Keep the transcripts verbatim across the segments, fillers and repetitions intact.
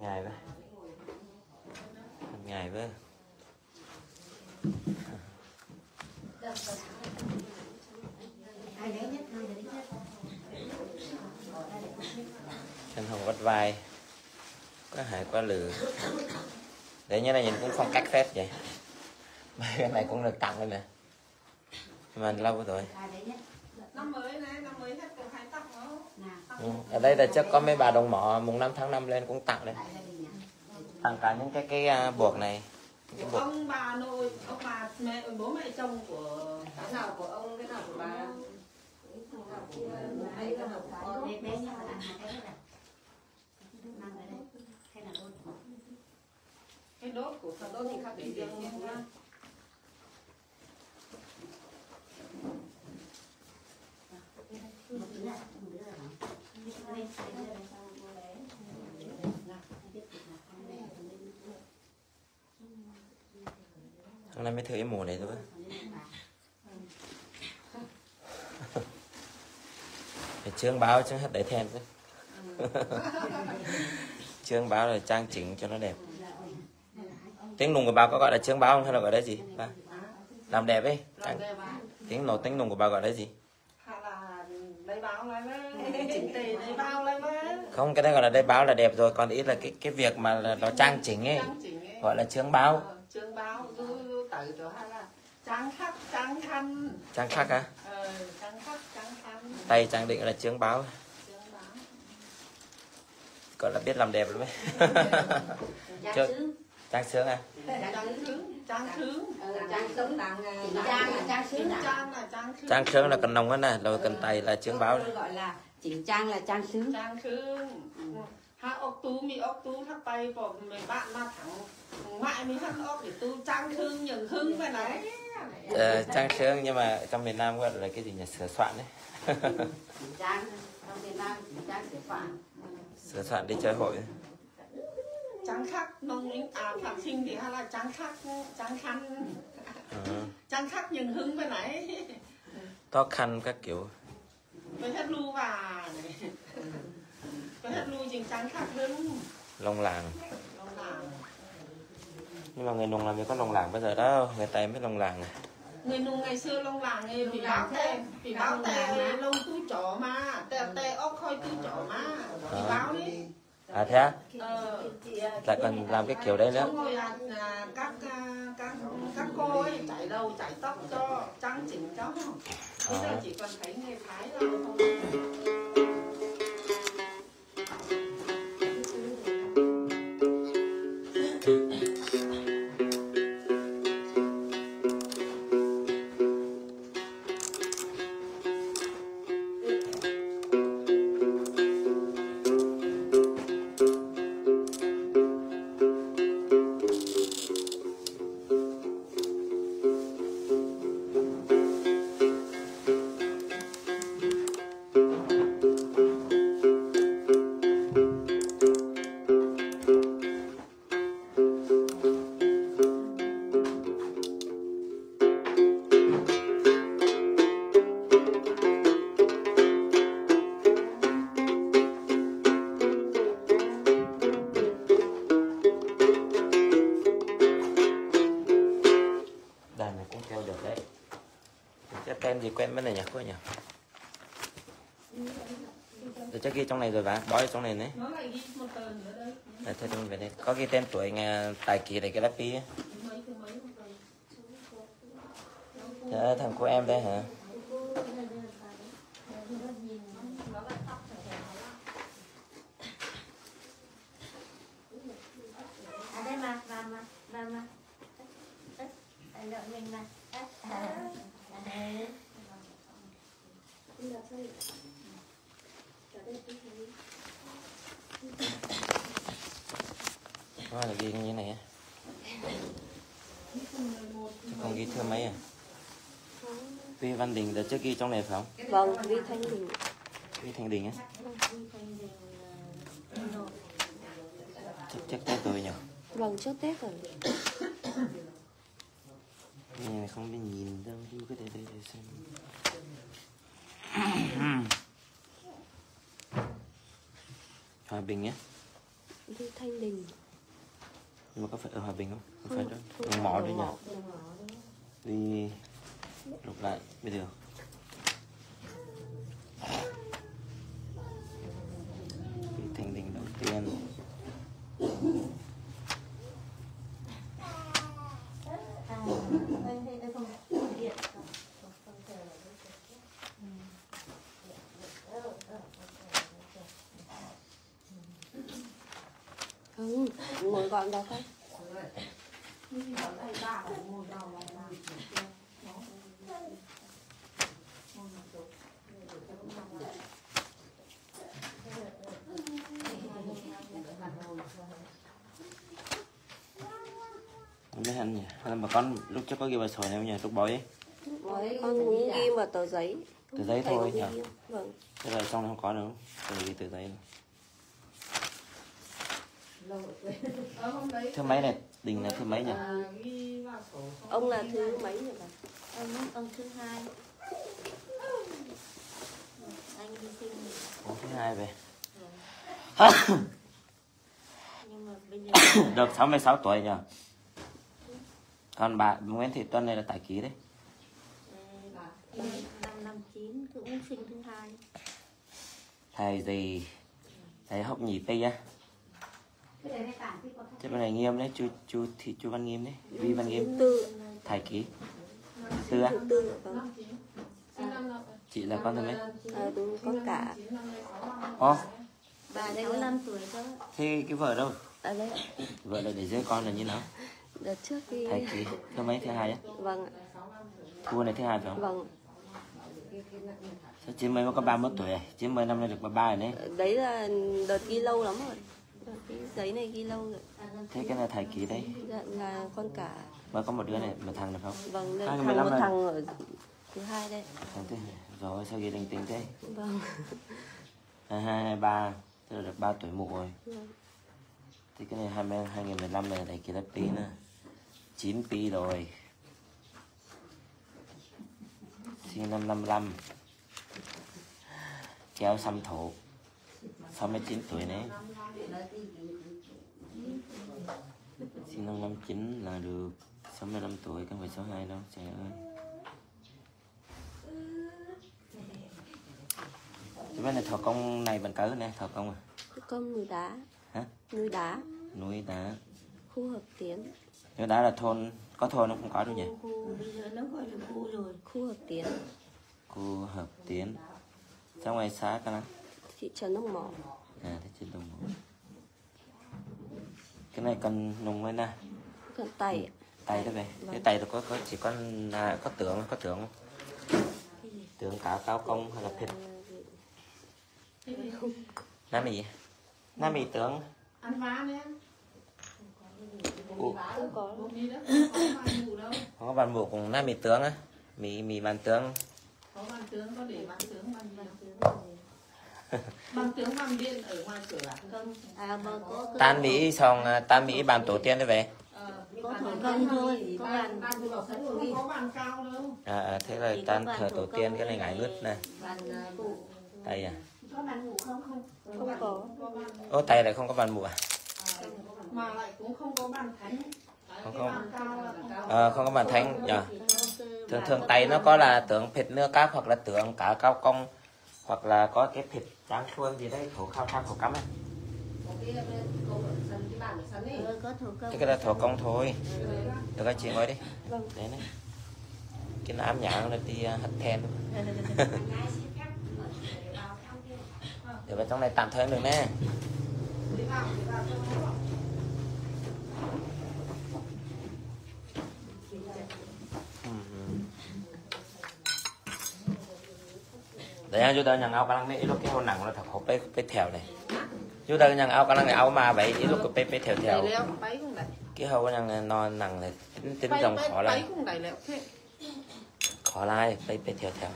Ngày với ngày với chân hồng vắt vai có hại quá lừa để như này nhìn cũng phong cách phép vậy. Mấy cái này cũng được tặng rồi nè mà lâu rồi. Năm mới này, năm mới hết được hai tặng đó. Ừ. Ở đây là chắc có mấy bà đồng mỏ mùng năm tháng năm lên cũng tặng đây, tặng cả những cái cái uh, buộc này. Cái buộc. Ông bà nội, ông bà mẹ, bố mẹ chồng của cái nào của ông, cái nào của bà? Hay cái nào của con? Bé bé nhá, ăn hai cái này. Mang ở đây. Cái nào đốt? cái đốt của phần đốt thì khác biệt riêng nha. Một đứa là một đứa là hả? Đây, đây, đây. Hôm nay mới thử cái mùa này thôi. Phải chương báo chứ hết để thêm chứ. Chương báo là trang chỉnh cho nó đẹp. Tiếng nùng của bà có gọi là chương báo không hay là gọi là gì? Bà? Làm đẹp ấy. Trang... Tiếng nổ tiếng nùng của bà gọi là gì? Hay là đây báo lại với chỉnh tề đây báo lại với. Không, cái đấy gọi là đây báo là đẹp rồi, còn ý là cái cái việc mà là nó trang chỉnh ấy gọi là chương báo. Chương báo tôi tự cho hay là trang khắc trang khăn. Trang khắc á? Ờ, trang khắc trang khăn. Tay trang định là chương báo. Chương báo. Gọi là biết làm đẹp rồi đấy. Trang sướng. Trang sướng à? Trang sướng, trang sướng. Trang sướng tặng Trang là trang sướng. Trang là trang sướng. Trang sướng là cần nồng á nè, rồi cần tay là chương báo. Gọi là chỉnh trang là trang sướng. Trang sướng. Ha ốc tú mi ốc tú thắt tay của mấy bạn mà thẳng mãi mi thắt ốc để tu trang sướng nhường hưng vậy đấy. Ờ, trang sướng nhưng mà trong miền Nam gọi là cái gì nhỉ, sửa soạn đấy. Chỉnh trang trong miền Nam chỉnh trang sửa soạn. Sửa soạn đi chơi hội. Trang khắc nông lính à phạm sinh thì hay là trang khắc trang khăn. Ừ. Trang khắc nhường hưng vậy đấy. To khăn các kiểu. Với hết lưu và này. Với hết lưu trình trang khắc hưng. Lông làng. Lông làng. Nhưng mà người nùng làm gì có lông làng bây giờ đâu, người Tây mới lông làng này. Người nùng ngày xưa lông làng ấy bị báo tè, bị báo tè lông tu chó mà, tè tè ốc khôi tu chó mà, bị báo đi. À thế á? Ờ. Lại còn làm cái kiểu đấy nữa. Xong rồi là, là các các các cô ấy chải đầu chải tóc cho trang chỉnh cho. Bây giờ chỉ cần thấy người Thái là không. Tem gì quen bên này nhỉ, quên nhỉ? Để chắc ghi trong này rồi bà, bó ở trong này đấy. Nó lại ghi một tờ nữa đây. Đây, thôi mình về đây. Có ghi tên tuổi nghe tài kỳ này cái lápy ấy. Dạ, thằng của em đây hả? À đây mà, mà, mà, mà, mà. Đây lợi mình mà. Đó là ghi như thế này á. Chứ không ghi thưa mấy à? Vi Văn Đình đã trước ghi trong này phải không? Vâng, Vi Thanh Đình. Vi Thanh Đình á. Chắc chắc Tết rồi nhỉ? Vâng, trước Tết rồi. Này không biết nhìn đâu, đưa cái đây đây để xem. Hòa Bình nhé. Đi Thanh Đình. Nhưng mà có phải ở Hòa Bình không? Không, Không, phải đâu. không Đường mỏ phải đi đường nhỉ? mỏ. Đi lục lại bây giờ. Đi Thanh Đình đầu tiên. Không, ngồi gọn vào thôi. Mấy anh nhỉ? Hay là bà con lúc trước có ghi vào sổ này không nhỉ? Lúc bói ấy. Đấy, con cũng ghi vào tờ giấy. Tờ giấy Thầy thôi cũng nhỉ? ghi. Vâng. Thế là xong không có nữa. Tôi ghi tờ giấy. Ờ, hôm đấy Thứ mấy này? Đình là thứ mấy nhỉ? à, ghi vào sổ xong Ông là ghi thứ ra. mấy nhỉ bà? ông ông thứ hai. Anh đi sinh Hôm thứ hai về. nhưng mà bây giờ Được sáu mươi sáu tuổi nhỉ? Còn bà Nguyễn Thị Tuân này là tại ký đấy. năm năm chín cũng sinh thứ hai. Thầy gì? Thầy Hốc Nhì Ti á. Thế bên này Nghiêm đấy, chú chú thì chú Văn Nghiêm đấy, Vi Văn Nghiêm. Tư. Thầy ký. Tư á? Thứ tư. Vâng. Năm chín. Sinh năm nào? Chị là con thứ mấy? À, đúng, có cả. Chín năm nay sáu năm. Ồ, Bà đây có năm tuổi thôi. thế cái vợ đâu? À đấy, Vợ là để dưới con là như nào? đợt trước khi... Thầy ký. Thứ mấy? Thứ hai á? Vâng ạ. Cô này thứ hai phải không? Vâng. Sao chị mới có ba mươi mốt tuổi rồi? Chị mới năm nay được ba mươi ba rồi đấy. Đấy là đợt ghi lâu lắm rồi. Đợt cái giấy này ghi lâu rồi. Thế cái này thầy ký đấy. Dạ, là con cả. Mới có một đứa này, một thằng này phải không? Vâng, đây, À, thằng mười lăm một rồi. thằng ở thứ hai đây. Thằng thứ rồi sao ghi linh tinh thế? Vâng. Hai hai hai ba, tức là được ba tuổi mụ rồi. Vâng. Thì cái này hai mươi hai nghìn mười lăm này thầy ký lớp tí nữa. chín pi rồi. Sinh năm năm lăm. Kéo xăm thổ. sáu mươi chín tuổi đấy. Sinh năm năm chín là được sáu mươi lăm tuổi, không phải sáu mươi hai đâu, trời ơi. Cái bên này thờ công này bằng cớ nè, thờ công à? Công núi đá. Hả? Núi đá. Núi đá. Khu Hợp Tiến. Núi đá là thôn, có thôn nó không có đâu nhỉ? Khu bây giờ nó gọi là khu rồi. Khu Hợp Tiến. Khu Hợp Tiến. Trong ngoài xã cái nào? Thị trấn Đông Mỏ. À, thế trên đồng hồ. Cái này cần nung lên nè. Cần tay. Tay đó về. Cái tay nó có, có chỉ có à, có tượng có tượng không? Tượng cả cao công hay là thịt? Nam mì. Nam mì tượng. Ăn vá đấy. Ủa, Không có. Bột mì đó, không có bàn mù đâu. không có bàn mù cùng nam mì tướng á. Mì mì bàn tướng. Có bàn tướng, có để bàn tướng, bàn tướng. Bàn tướng bàn biên ở ngoài cửa à? Không, à mà có cái- Tan Mỹ xong à, tan Mỹ bàn tổ tiên đấy về. Ờ, có bàn thủ tướng công bàn thôi, biên, có bàn- bàn bàn thủ công không có bàn cao đâu. À, à thế là Chỉ có tan bàn thờ thủ tổ công tiên cái này với ngải ngứt nè. bàn à, phụ. Tay à. Có bàn ngủ không không? Không có. Có bàn, Ô tay lại không có bàn mù à? mà lại cũng không có bàn thánh. Không Cái có. bàn cao là không có. Ờ, không có bàn thánh nhờ. Chỉ có cái Thường bàn thường có tay nó cái- có là tượng thịt nưa cáp hoặc là tượng cả cao công hoặc là có cái thịt tráng xuông gì đấy khổ khao khao khổ cắm ấy. Ờ, có thủ công. Thế cái đó thổ công thôi. Được các chị ngồi đi. Vâng. Đấy này. Cái nó ám nhãn là đi uh, hất then. Để vào trong này tạm thời được nè. Đi vào, đi vào cho nó bỏ. Đấy chú ta nhận áo cái này lúc cái hôn nặng là thật hộp bê bê theo này. Chú ta nhận áo cái này áo mà vậy ít lúc cái bê bê theo theo. Đẩy leo, bấy cũng đẩy. Cái hầu nó non nặng này tính tính Bấy- dòng bấy- khó bấy lại. cũng đẩy leo thế. Khó lại bê bê theo theo.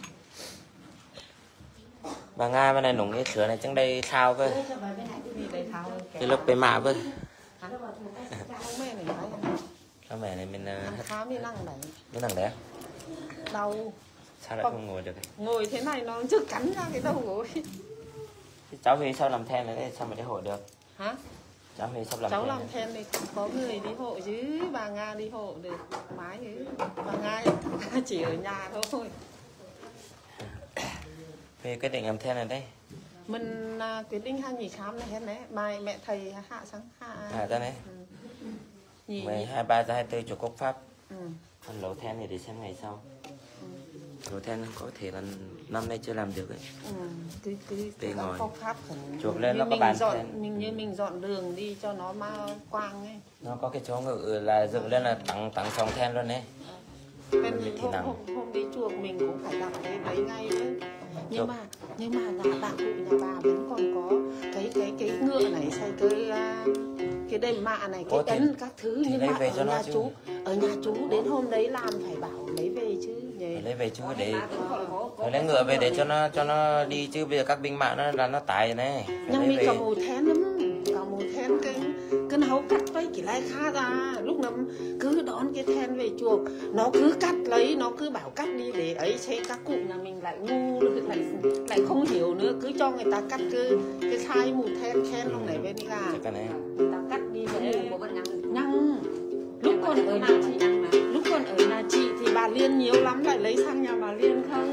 Bà Nga bên này nụng cái sữa này chẳng đây sao với. Đi đẩy tháo. Cái lúc bê mạ với. Không mê này phải. Cái mẹ này mình uh, hết Tháo đi năng đẩy. cái thằng đấy. Đau. Sao lại không ngồi được? Ngồi thế này nó chưa cắn ra cái đầu gối. Cháu vì sao làm then này đấy sao mà để hội được? Hả? cháu thì sắp làm cháu then làm rồi. then thì có người đi hộ chứ, bà Nga đi hộ được mái chứ, bà Nga chỉ ở nhà thôi. Về quyết định làm then này đấy. Mình à, quyết định hai nhỉ khám này hết đấy, mai mẹ thầy hạ sáng hạ. À ra đấy. Nhỉ. mười hai ba ra hai tư chùa Quốc Pháp. Ừ. Còn lẩu then thì để xem ngày sau. Lẩu then có thể là năm nay chưa làm được ấy. Ừ. Cái cái Để cái ngồi. phong pháp khẩn. Chuộc lên như nó có mình bàn dọn, then. mình như mình dọn đường đi cho nó ma quang ấy. Nó có cái chỗ ngự là dựng lên là tặng tặng sòng then luôn đấy. Bên Thì hôm, nằm. hôm, hôm đi chuộc mình cũng phải đặt cái mấy ngày đấy. Nhưng Chuộc. mà nhưng mà nhà bà cụ nhà bà vẫn còn có cái cái cái ngựa này xây cái à, cái đệm mạ này, cái Ủa, thì- tấn các thứ, thì nhưng lấy mà về ở cho nó nhà chứ. chú ở nhà chú đến hôm đấy làm phải bảo lấy về chứ nhỉ. Phải lấy về chứ để Mà cũng còn có- có phải lấy ngựa về để cho nó cho nó đi chứ bây giờ các binh mạng nó là nó tải rồi này. Phải Nhưng lấy mình về. cả mù thén lắm, cả mù thén cái cái nấu cắt với chỉ lai khá ra, lúc nào cứ đón cái then về chuộc, nó cứ cắt lấy, nó cứ bảo cắt đi để ấy, xây các cụ nhà mình lại ngu lại lại không hiểu nữa, cứ cho người ta cắt cứ cái khai mù then khen lúc này bên gà, Chắc cái này. người ta cắt đi Để để một bên nhăn. nhăng. Lúc còn ở nhà chị, lúc còn ở nhà chị thì bà Liên nhiều lắm, lại lấy sang nhà bà Liên không.